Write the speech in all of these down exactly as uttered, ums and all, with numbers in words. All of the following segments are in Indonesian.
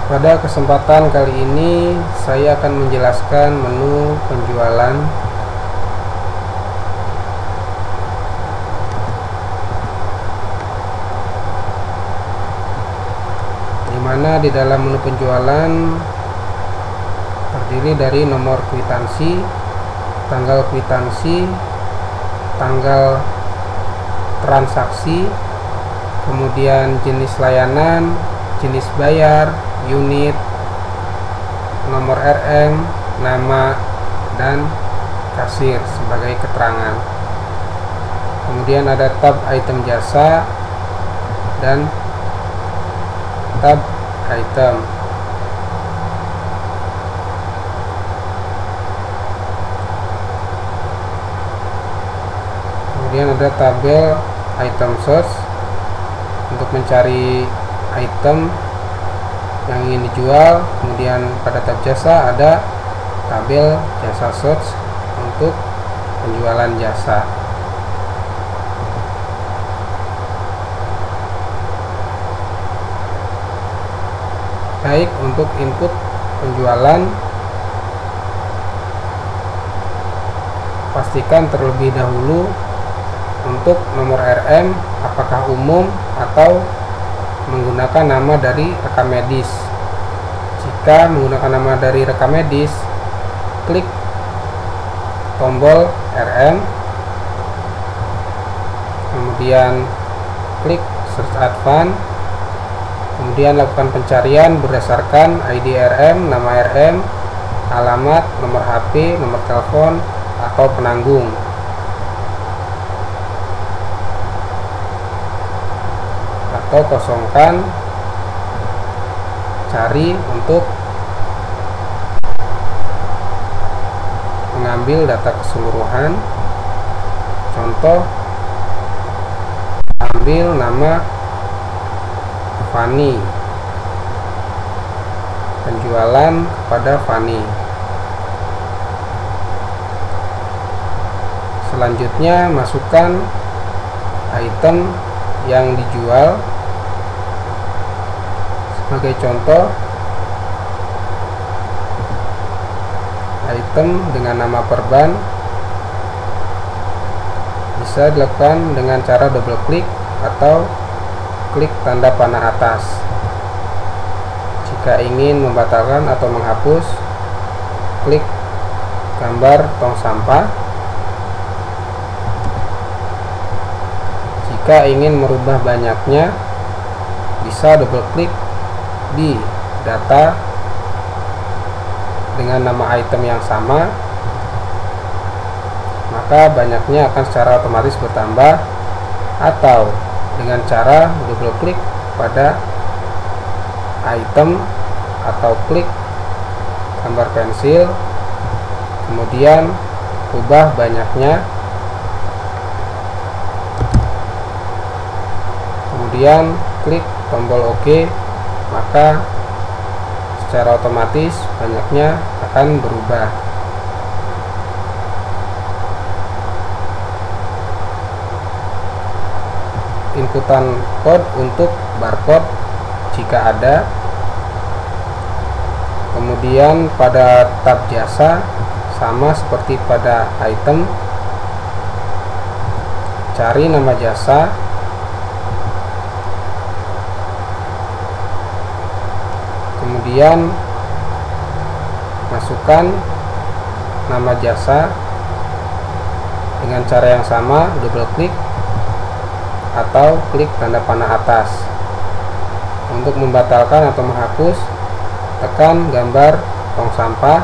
Pada kesempatan kali ini saya akan menjelaskan menu penjualan di mana di dalam menu penjualan terdiri dari nomor kwitansi, tanggal kwitansi, tanggal transaksi, kemudian jenis layanan, jenis bayar, unit, nomor R M, nama, dan kasir sebagai keterangan. Kemudian ada tab item jasa dan tab item. Kemudian ada tabel item source untuk mencari item yang ingin dijual. Kemudian pada tab jasa ada tabel jasa search untuk penjualan jasa. Baik, untuk input penjualan, pastikan terlebih dahulu untuk nomor R M apakah umum atau menggunakan nama dari rekam medis. Jika menggunakan nama dari rekam medis, klik tombol R M, kemudian klik search advance, kemudian lakukan pencarian berdasarkan I D R M, nama R M, alamat, nomor H P, nomor telepon, atau penanggung. Atau kosongkan cari untuk mengambil data keseluruhan. Contoh, ambil nama Fani, penjualan kepada Fani. Selanjutnya masukkan item yang dijual. Sebagai contoh, item dengan nama perban bisa dilakukan dengan cara double klik atau klik tanda panah atas. Jika ingin membatalkan atau menghapus, klik gambar tong sampah. Jika ingin merubah banyaknya, bisa double klik di data dengan nama item yang sama, maka banyaknya akan secara otomatis bertambah. Atau dengan cara double klik pada item atau klik gambar pensil, kemudian ubah banyaknya, kemudian klik tombol OK, maka secara otomatis banyaknya akan berubah. Inputan kode untuk barcode jika ada. Kemudian pada tab jasa sama seperti pada item, cari nama jasa, kemudian masukkan nama jasa dengan cara yang sama, double klik atau klik tanda panah atas. Untuk membatalkan atau menghapus, tekan gambar tong sampah.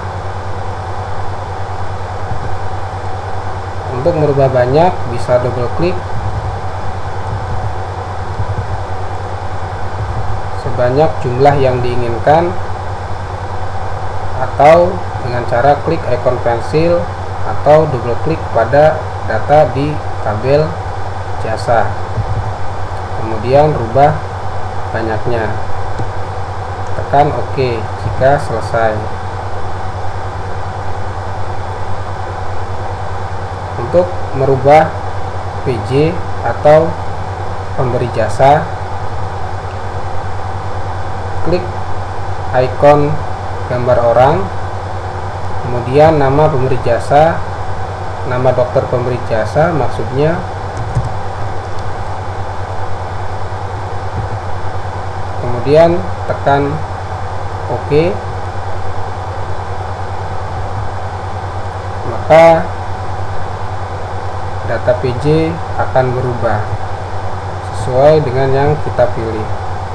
Untuk merubah banyak, bisa double klik sebanyak jumlah yang diinginkan, atau dengan cara klik ikon pensil atau double klik pada data di tabel jasa, kemudian rubah banyaknya, tekan OK jika selesai. Untuk merubah P J atau pemberi jasa, klik ikon gambar orang, kemudian nama pemberi jasa, nama dokter pemberi jasa maksudnya, kemudian tekan OK, maka data P J akan berubah sesuai dengan yang kita pilih.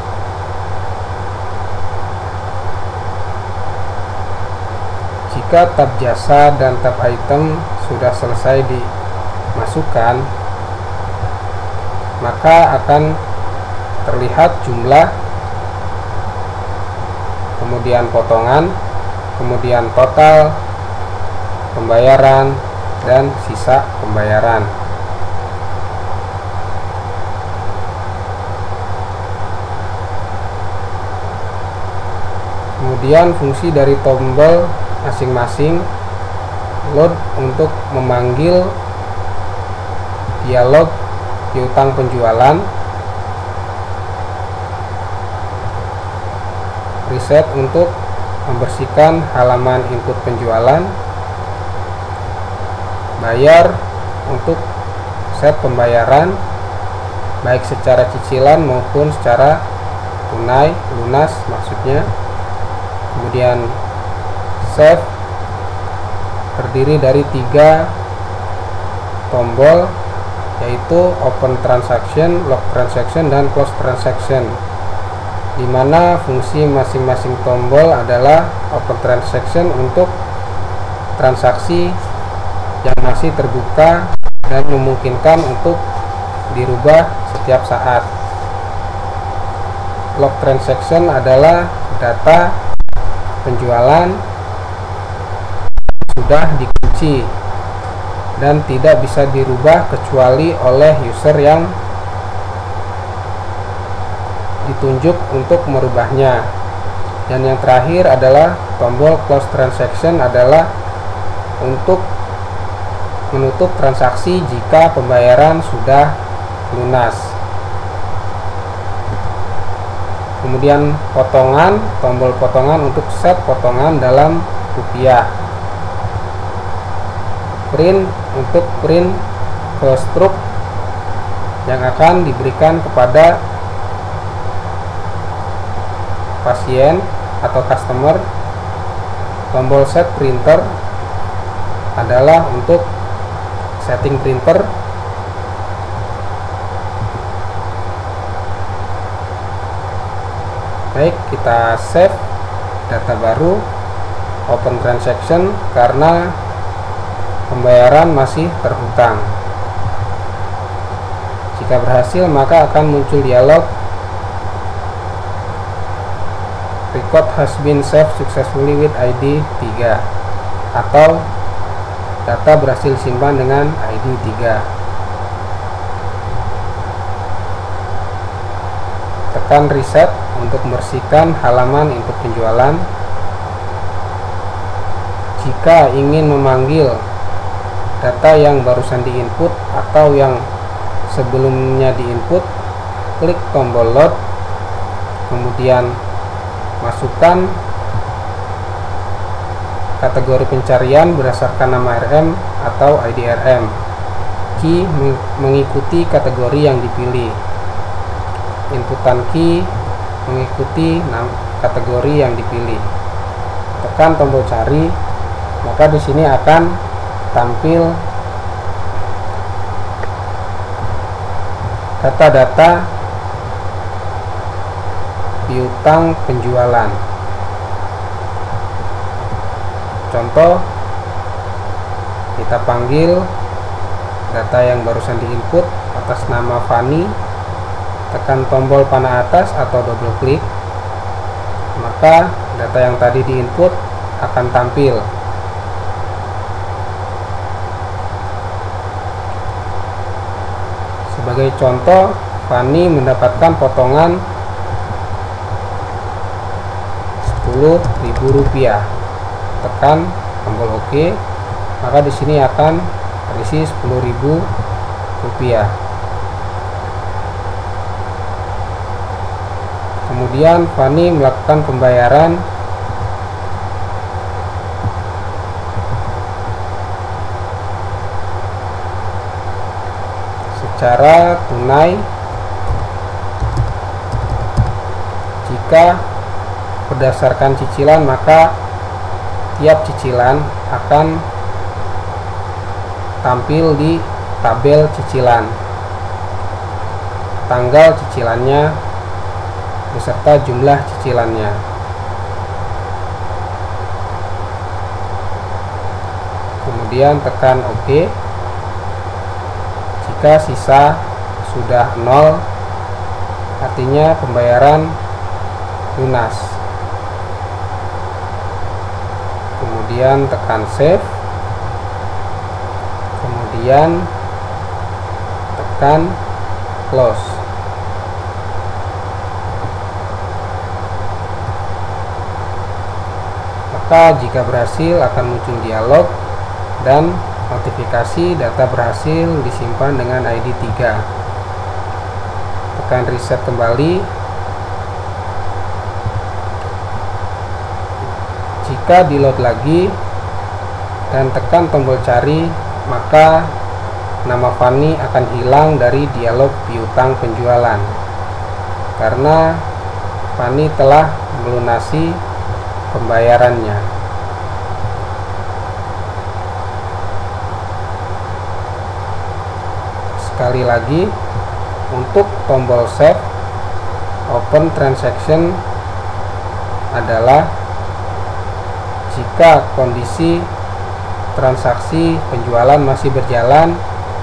Jika tab jasa dan tab item sudah selesai dimasukkan, maka akan terlihat jumlah, kemudian potongan, kemudian total pembayaran, dan sisa pembayaran. Kemudian fungsi dari tombol masing-masing, load untuk memanggil dialog piutang penjualan, reset untuk membersihkan halaman input penjualan, bayar untuk set pembayaran baik secara cicilan maupun secara tunai, lunas maksudnya. Kemudian save terdiri dari tiga tombol, yaitu open transaction, lock transaction, dan close transaction, di mana fungsi masing-masing tombol adalah open transaction untuk transaksi yang masih terbuka dan memungkinkan untuk dirubah setiap saat. Lock transaction adalah data penjualan sudah dikunci dan tidak bisa dirubah kecuali oleh user yang ditunjuk untuk merubahnya. Dan yang terakhir adalah tombol close transaction adalah untuk menutup transaksi jika pembayaran sudah lunas. Kemudian potongan, tombol potongan untuk set potongan dalam rupiah. Print untuk print ke struk yang akan diberikan kepada pasien atau customer. Tombol set printer adalah untuk setting printer. Baik, kita save data baru open transaction karena pembayaran masih terhutang. Jika berhasil, maka akan muncul dialog record has been saved successfully with I D tiga atau data berhasil simpan dengan I D tiga. Tekan reset untuk membersihkan halaman input penjualan. Jika ingin memanggil data yang barusan diinput atau yang sebelumnya diinput, klik tombol load, kemudian masukkan kategori pencarian berdasarkan nama R M atau I D R M. Key mengikuti kategori yang dipilih. Inputan key mengikuti kategori yang dipilih. Tekan tombol cari, maka di sini akan tampil data-data piutang penjualan. Contoh, kita panggil data yang barusan diinput atas nama Fani, tekan tombol panah atas atau double klik, maka data yang tadi diinput akan tampil. Sebagai contoh, Fani mendapatkan potongan sepuluh ribu rupiah. Tekan tombol OK, maka di sini akan terisi sepuluh ribu rupiah. Kemudian Fani melakukan pembayaran cara tunai jika berdasarkan cicilan, maka tiap cicilan akan tampil di tabel cicilan, tanggal cicilannya beserta jumlah cicilannya. Kemudian tekan OK. Jika sisa sudah nol, artinya pembayaran lunas. Kemudian tekan save. Kemudian tekan close. Maka jika berhasil akan muncul dialog dan notifikasi data berhasil disimpan dengan I D tiga. Tekan reset kembali. Jika di load lagi dan tekan tombol cari, maka nama Fani akan hilang dari dialog piutang penjualan karena Fani telah melunasi pembayarannya. Sekali lagi, untuk tombol save open transaction adalah jika kondisi transaksi penjualan masih berjalan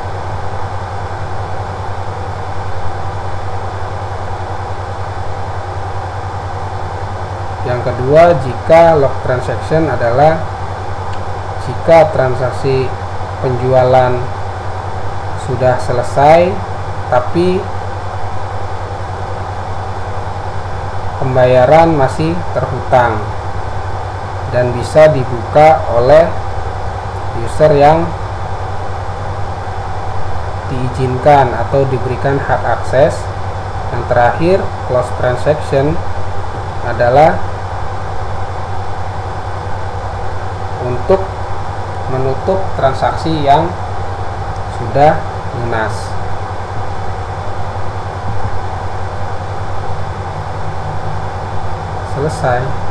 yang kedua, jika lock transaction adalah jika transaksi penjualan sudah selesai tapi pembayaran masih terhutang dan bisa dibuka oleh user yang diizinkan atau diberikan hak akses. Yang terakhir, close transaction adalah untuk menutup transaksi yang sudah lunas. Selesai.